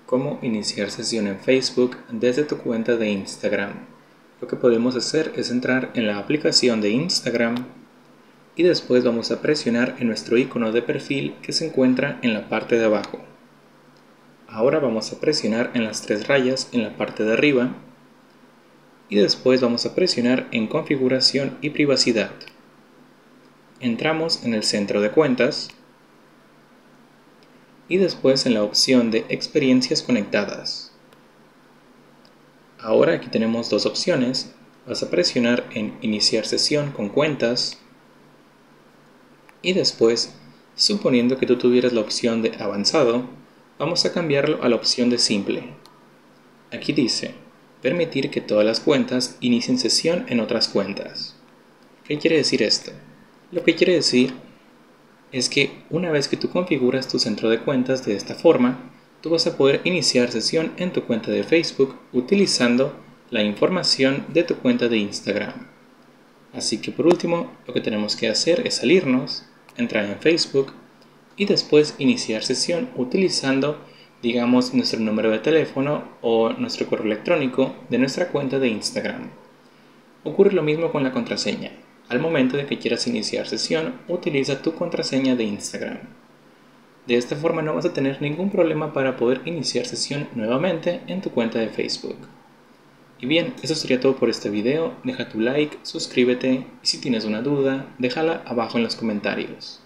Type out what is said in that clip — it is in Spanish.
Cómo iniciar sesión en Facebook desde tu cuenta de Instagram. Lo que podemos hacer es entrar en la aplicación de Instagram y después vamos a presionar en nuestro icono de perfil que se encuentra en la parte de abajo. Ahora vamos a presionar en las tres rayas en la parte de arriba y después vamos a presionar en configuración y privacidad. Entramos en el centro de cuentas y después en la opción de experiencias conectadas. Ahora aquí tenemos dos opciones. Vas a presionar en iniciar sesión con cuentas y después, suponiendo que tú tuvieras la opción de avanzado, vamos a cambiarlo a la opción de simple. Aquí dice permitir que todas las cuentas inicien sesión en otras cuentas. ¿Qué quiere decir esto? Lo que quiere decir es que una vez que tú configuras tu centro de cuentas de esta forma, tú vas a poder iniciar sesión en tu cuenta de Facebook utilizando la información de tu cuenta de Instagram. Así que por último, lo que tenemos que hacer es salirnos, entrar en Facebook y después iniciar sesión utilizando, digamos, nuestro número de teléfono o nuestro correo electrónico de nuestra cuenta de Instagram. Ocurre lo mismo con la contraseña. Al momento de que quieras iniciar sesión, utiliza tu contraseña de Instagram. De esta forma no vas a tener ningún problema para poder iniciar sesión nuevamente en tu cuenta de Facebook. Y bien, eso sería todo por este video. Deja tu like, suscríbete y si tienes una duda, déjala abajo en los comentarios.